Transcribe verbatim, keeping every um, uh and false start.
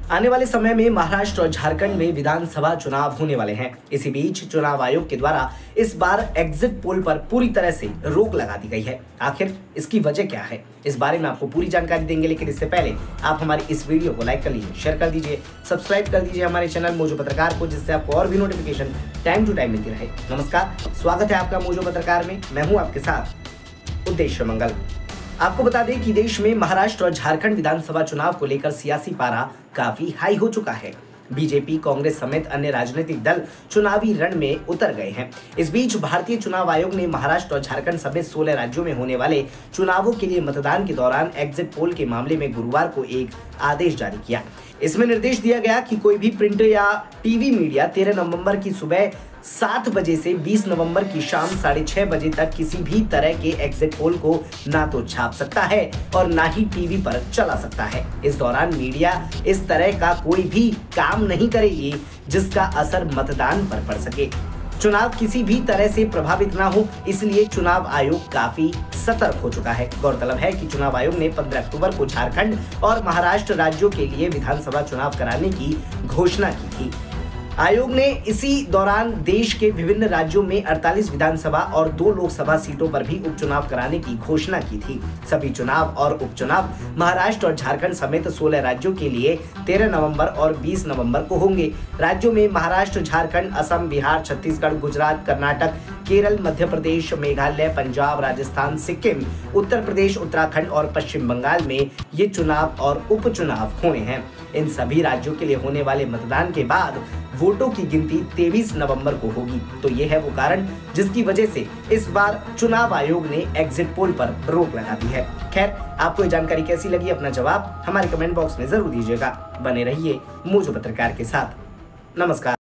आने वाले समय में महाराष्ट्र और झारखंड में विधानसभा चुनाव होने वाले हैं। इसी बीच चुनाव आयोग के द्वारा इस बार एग्जिट पोल पर पूरी तरह से रोक लगा दी गई है। आखिर इसकी वजह क्या है, इस बारे में आपको पूरी जानकारी देंगे, लेकिन इससे पहले आप हमारी इस वीडियो को लाइक कर लीजिए, शेयर कर दीजिए, सब्सक्राइब कर दीजिए हमारे चैनल मोजो पत्रकार को, जिससे आपको और भी नोटिफिकेशन टाइम टू टाइम मिलती रहे। नमस्कार, स्वागत है आपका मोजो पत्रकार में। मैं हूं आपके साथ उद्देश्य मंगल। आपको बता दें कि देश में महाराष्ट्र और झारखंड विधानसभा चुनाव को लेकर सियासी पारा काफी हाई हो चुका है। बीजेपी, कांग्रेस समेत अन्य राजनीतिक दल चुनावी रण में उतर गए हैं। इस बीच भारतीय चुनाव आयोग ने महाराष्ट्र और झारखंड समेत सोलह राज्यों में होने वाले चुनावों के लिए मतदान के दौरान एग्जिट पोल के मामले में गुरुवार को एक आदेश जारी किया। इसमें निर्देश दिया गया कि कोई भी प्रिंट या टीवी मीडिया तेरह नवंबर की सुबह सात बजे से बीस नवंबर की शाम साढ़े छह बजे तक किसी भी तरह के एग्जिट पोल को ना तो छाप सकता है और ना ही टीवी पर चला सकता है। इस दौरान मीडिया इस तरह का कोई भी काम नहीं करेगी जिसका असर मतदान पर पड़ सके। चुनाव किसी भी तरह से प्रभावित ना हो, इसलिए चुनाव आयोग काफी सतर्क हो चुका है। गौरतलब है कि चुनाव आयोग ने पंद्रह अक्टूबर को झारखंड और महाराष्ट्र राज्यों के लिए विधानसभा चुनाव कराने की घोषणा की थी। आयोग ने इसी दौरान देश के विभिन्न राज्यों में अड़तालीस विधानसभा और दो लोकसभा सीटों पर भी उपचुनाव कराने की घोषणा की थी। सभी चुनाव और उपचुनाव महाराष्ट्र और झारखंड समेत सोलह राज्यों के लिए तेरह नवंबर और बीस नवंबर को होंगे। राज्यों में महाराष्ट्र, झारखंड, असम, बिहार, छत्तीसगढ़, गुजरात, कर्नाटक, केरल, मध्य प्रदेश, मेघालय, पंजाब, राजस्थान, सिक्किम, उत्तर प्रदेश, उत्तराखंड और पश्चिम बंगाल में ये चुनाव और उपचुनाव होने हैं। इन सभी राज्यों के लिए होने वाले मतदान के बाद वोटों की गिनती तेईस नवंबर को होगी। तो ये है वो कारण जिसकी वजह से इस बार चुनाव आयोग ने एग्जिट पोल पर रोक लगा दी है। खैर, आपको ये जानकारी कैसी लगी, अपना जवाब हमारे कमेंट बॉक्स में जरूर दीजिएगा। बने रहिए मोजो पत्रकार के साथ। नमस्कार।